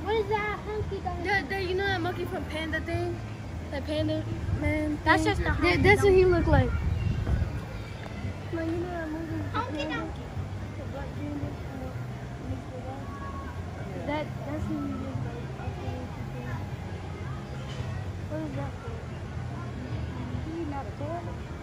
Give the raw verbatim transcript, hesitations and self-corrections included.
What is that hunky donkey? That, that, you know that monkey from Panda thing? That Panda man. That's thing? just a hunky that, That's what he looked like. No, you know that movie with the Hunky panda? donkey. The black panda? That, that's who he looked like. What is that for? He's not a panda.